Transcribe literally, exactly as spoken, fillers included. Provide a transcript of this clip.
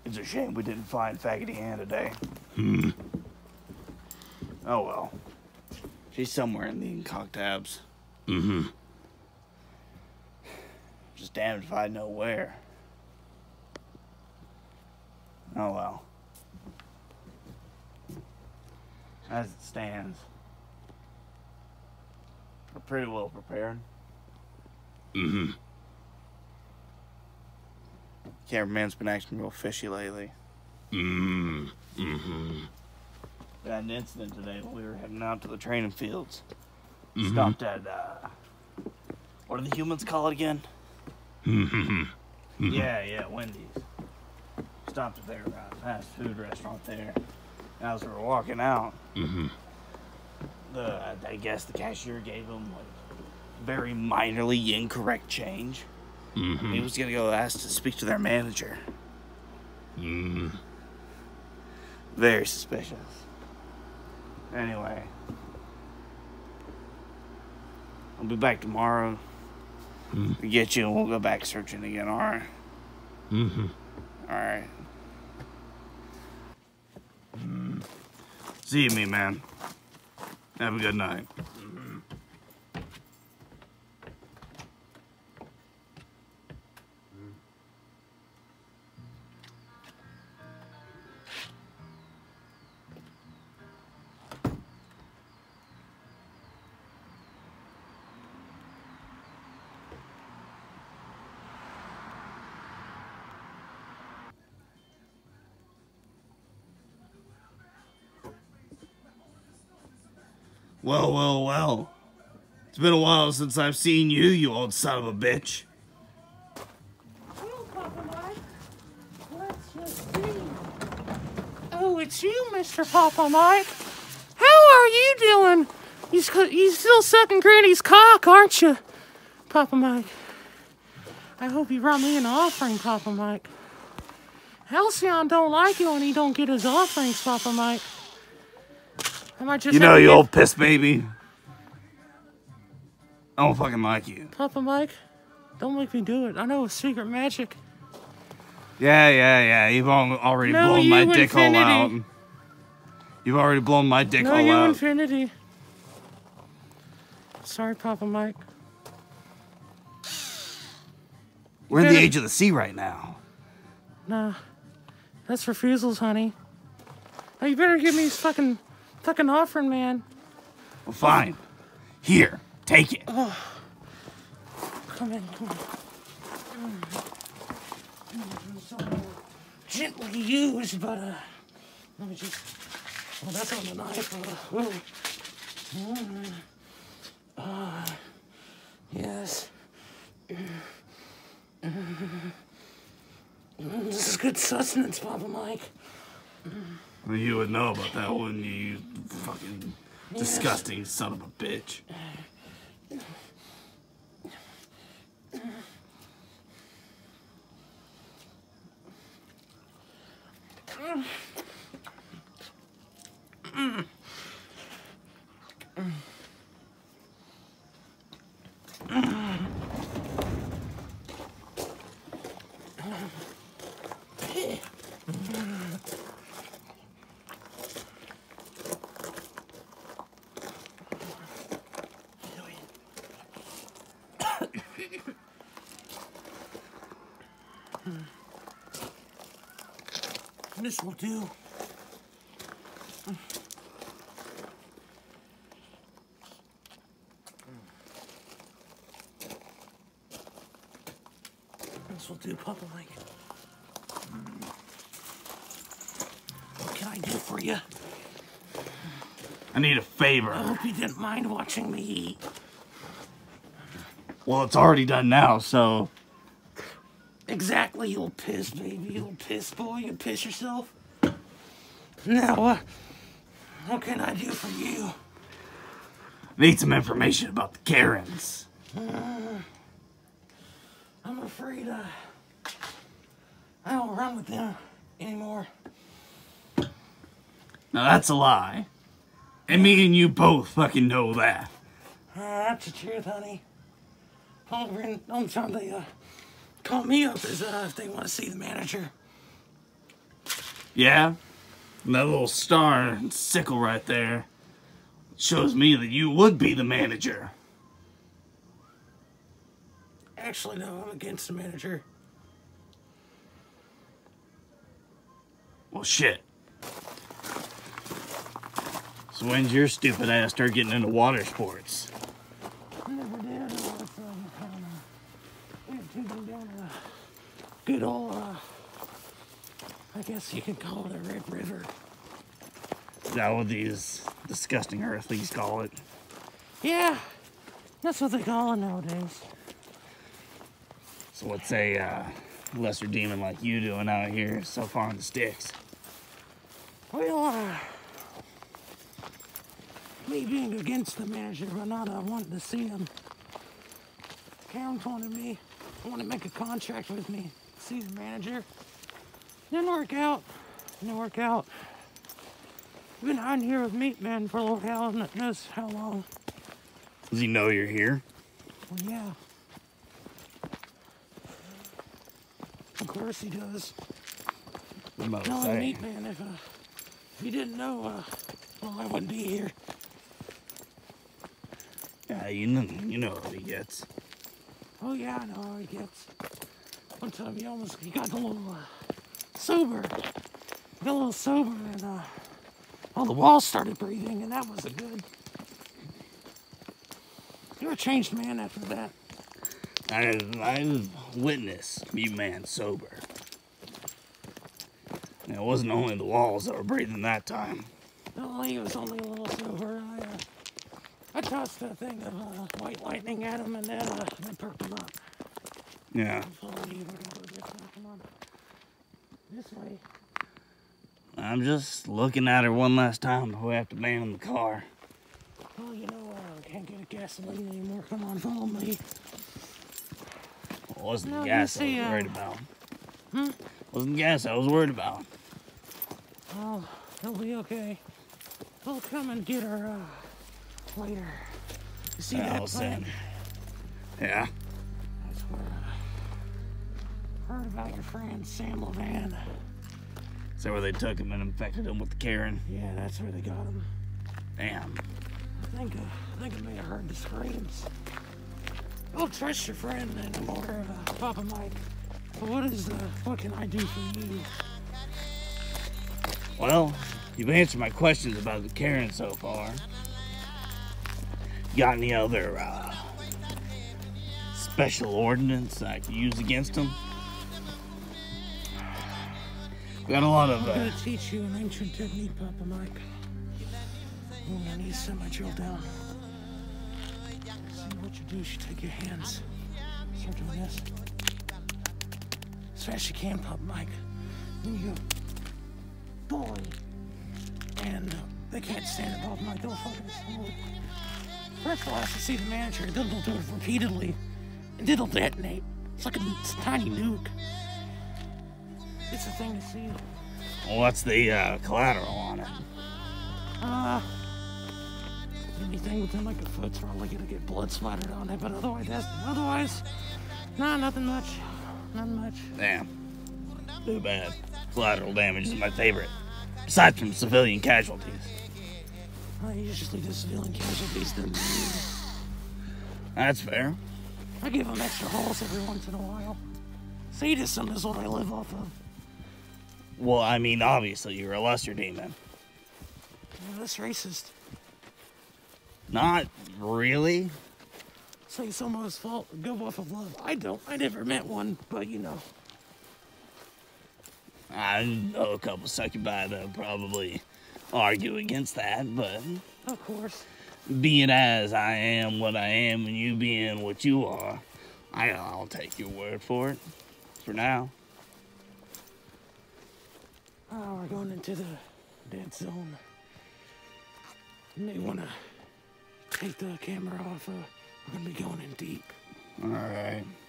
It's a shame we didn't find Faggoty Ann today. Hmm. Oh well. She's somewhere in the Incogtabs. Mm-hmm. Just damned if I know where. Oh well. As it stands, we're pretty well prepared. Mm-hmm. Cameraman's been acting real fishy lately. Mm-hmm. Mm-hmm. We had an incident today when we were heading out to the training fields. Mm-hmm. Stopped at, uh... what do the humans call it again? Mm-hmm. Mm-hmm. Yeah, yeah, Wendy's. Stopped at their uh, fast food restaurant there. And as we were walking out, Mm-hmm. the I guess the cashier gave them, like, very minorly incorrect change. Mm-hmm. He was gonna go ask to speak to their manager. Mm-hmm. Very suspicious. Anyway. I'll be back tomorrow. Mm-hmm. To get you and we'll go back searching again, alright? Mm-hmm. Alright. See you, me man. Have a good night. Well, well, well. It's been a while since I've seen you, you old son of a bitch. Oh, Papa Mike. Let's just see. Oh, it's you, Mister Papa Mike. How are you doing? You, you still sucking Granny's cock, aren't you, Papa Mike? I hope you brought me an offering, Papa Mike. Halcyon don't like you when he don't get his offerings, Papa Mike. I might just You know, you old piss baby. I don't fucking like you. Papa Mike, don't make me do it. I know it's secret magic. Yeah, yeah, yeah. You've al- already No, blown you my dick hole infinity. out. You've already blown my dick No, hole you out. infinity. Sorry, Papa Mike. We're in the better- age of the sea right now. Nah, that's refusals, honey. Now you better give me this fucking, fucking offering, man. Well, fine. Here, take it. Oh. Come in, come on. So gently used, but uh, let me just. Oh, that's on the knife. Uh, mm. uh, yes. This is good sustenance, Papa Mike. Well, you would know about that, wouldn't you, you fucking Yes. disgusting son of a bitch. This will do. This will do, Papa Mike. What can I do for you? I need a favor. I hope you didn't mind watching me eat. Well, it's already done now, so... Exactly, you old piss, baby. You old piss boy. You piss yourself. Now, uh, what can I do for you? Need some information about the Karens. Uh, I'm afraid uh, I don't run with them anymore. Now, that's a lie. And me and you both fucking know that. Uh, that's the truth, honey. Only, only time they uh, call me up is uh, if they want to see the manager. Yeah? And that little star and sickle right there shows me that you would be the manager. Actually, no, I'm against the manager. Well, shit. So when'd your stupid ass start getting into water sports? I never did. I was um, uh, taking down a good old, uh, I guess you could call it a Red River. Is that what these disgusting earthlies call it? Yeah, that's what they call it nowadays. So what's a uh, lesser demon like you doing out here so far in the sticks? Well, uh, me being against the manager, but not uh, wanting to see him. Karen wanted me, wanted to make a contract with me, see the manager. Didn't work out. Didn't work out. I've been hiding here with Meat Man for a little while, and it knows how long. Does he know you're here? Well, yeah. Of course he does. I'm about to No, say. Meat Man, if, uh, if you didn't know, uh, well, I wouldn't be here. Yeah, you know, you know what he gets. Oh, yeah, I know how he gets. One time he almost, he got a little, uh, sober. Got a little sober, and, uh, all the walls started breathing, and that wasn't good. You're a changed man after that. I, I've witnessed you man sober. And it wasn't only the walls that were breathing that time. No, he was only a little sober. I, uh, I tossed that thing of uh, white lightning at him, and then, uh, then perked him up. Yeah. Follow me, we're gonna go this way. Come on. This way. I'm just looking at her one last time before we have to ban the car. Oh, you know, uh, I can't get a gasoline anymore. Come on, follow me. Well, it wasn't No, the you gas I see, was uh, worried about. Hmm? Wasn't the gas I was worried about. Oh, he'll be okay. We'll come and get her, uh, later. You see that Allison. plant? Yeah. That's where, uh, heard about your friend Sam Levan. Is that where they took him and infected him with the Karen? Yeah, that's where they got him. Damn. I think, uh, I think I may have heard the screams. Don't trust your friend anymore, uh, Papa Mike. But what is, uh, what can I do for you? Well, you've answered my questions about the Karen so far. Got any other uh, special ordinance I could use against them? We got a lot of. I'm Uh, gonna teach you an ancient technique, Papa Mike. You're gonna need some I drill down. See what you do is you take your hands. Start doing this. As fast as you can, Papa Mike. Then you go, boy. And uh, they can't stand it, Papa Mike. They'll fucking slow. First of all, I have to see the manager. Then they'll do it repeatedly. And then they'll detonate. It's like a, it's a tiny nuke. It's a thing to see. well, what's the uh, collateral on it? Uh, anything within like a foot's probably gonna get blood splattered on it, but otherwise, that's, otherwise, nah, nothing much. Nothing much. Damn. Too bad. Collateral damage is my favorite. Aside from civilian casualties. I usually do civilian casualties than That's fair. I give them extra holes every once in a while. Sadism is what I live off of. Well, I mean, obviously, you're a lesser demon. Yeah, that's racist. Not really. Say someone's fault, go off of love. I don't. I never met one, but you know. I know a couple succubi that would probably argue against that, but Of course. being as I am what I am and you being what you are, I, I'll take your word for it. For now. Oh, we're going into the dead zone. You may want to take the camera off. Uh, we're going to be going in deep. All right.